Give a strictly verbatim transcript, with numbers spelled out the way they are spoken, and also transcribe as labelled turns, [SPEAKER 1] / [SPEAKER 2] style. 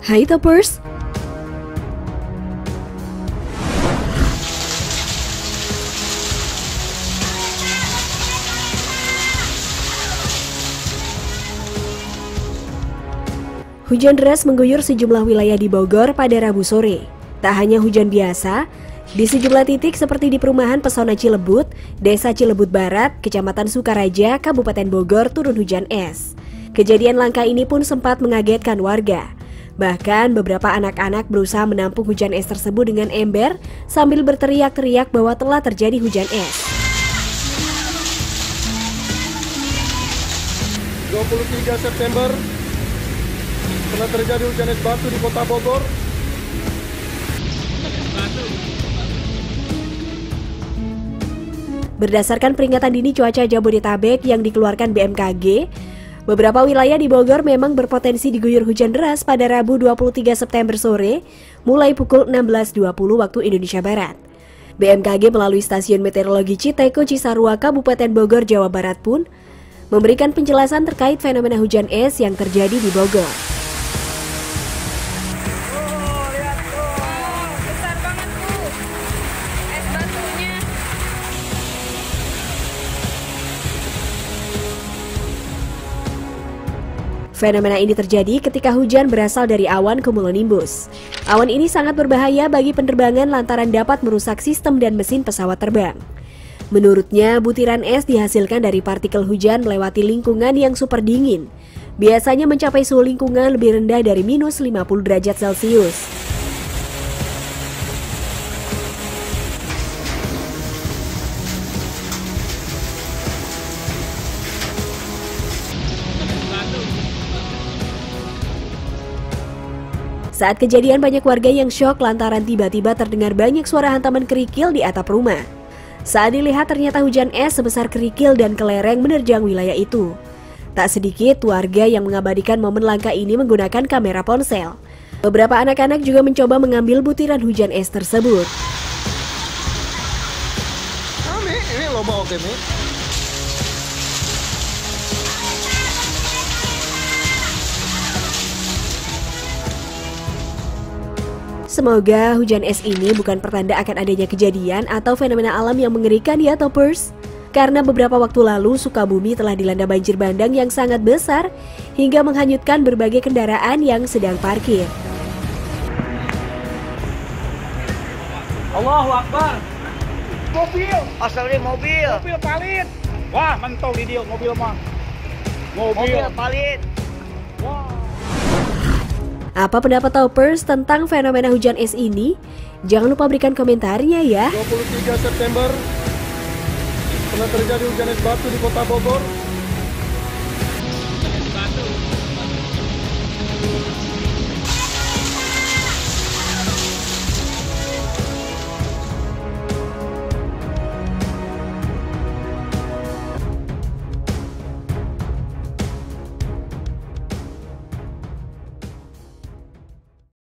[SPEAKER 1] Hai Toppers! Hujan deras mengguyur sejumlah wilayah di Bogor pada Rabu sore. Tak hanya hujan biasa, di sejumlah titik seperti di perumahan Pesona Cilebut, Desa Cilebut Barat, Kecamatan Sukaraja, Kabupaten Bogor turun hujan es. Kejadian langka ini pun sempat mengagetkan warga. Bahkan beberapa anak-anak berusaha menampung hujan es tersebut dengan ember sambil berteriak-teriak bahwa telah terjadi hujan es.
[SPEAKER 2] dua puluh tiga September telah terjadi hujan es batu di Kota Bogor.
[SPEAKER 1] Berdasarkan peringatan dini cuaca Jabodetabek yang dikeluarkan B M K G, beberapa wilayah di Bogor memang berpotensi diguyur hujan deras pada Rabu dua puluh tiga September sore, mulai pukul enam belas dua puluh waktu Indonesia Barat. B M K G melalui Stasiun Meteorologi Citeko Cisarua, Kabupaten Bogor, Jawa Barat pun memberikan penjelasan terkait fenomena hujan es yang terjadi di Bogor. Fenomena ini terjadi ketika hujan berasal dari awan cumulonimbus. Awan ini sangat berbahaya bagi penerbangan lantaran dapat merusak sistem dan mesin pesawat terbang. Menurutnya, butiran es dihasilkan dari partikel hujan melewati lingkungan yang super dingin. Biasanya mencapai suhu lingkungan lebih rendah dari minus lima puluh derajat Celcius. Saat kejadian, banyak warga yang syok lantaran tiba-tiba terdengar banyak suara hantaman kerikil di atap rumah. Saat dilihat, ternyata hujan es sebesar kerikil dan kelereng menerjang wilayah itu. Tak sedikit warga yang mengabadikan momen langka ini menggunakan kamera ponsel. Beberapa anak-anak juga mencoba mengambil butiran hujan es tersebut.
[SPEAKER 2] Nah, Mi, ini lomba oke, Mi.
[SPEAKER 1] Semoga hujan es ini bukan pertanda akan adanya kejadian atau fenomena alam yang mengerikan ya Toppers. Karena beberapa waktu lalu Sukabumi telah dilanda banjir bandang yang sangat besar hingga menghanyutkan berbagai kendaraan yang sedang parkir.
[SPEAKER 3] Allahu Akbar.
[SPEAKER 4] Mobil. Asalnya mobil.
[SPEAKER 3] Mobil palit. Wah, mentol di dia mobil mah.
[SPEAKER 4] Mobil, mobil palit.
[SPEAKER 3] Wah.
[SPEAKER 1] Apa pendapat Toppers tentang fenomena hujan es ini? Jangan lupa berikan komentarnya ya.
[SPEAKER 2] dua puluh tiga September telah terjadi hujan es batu di Kota Bogor.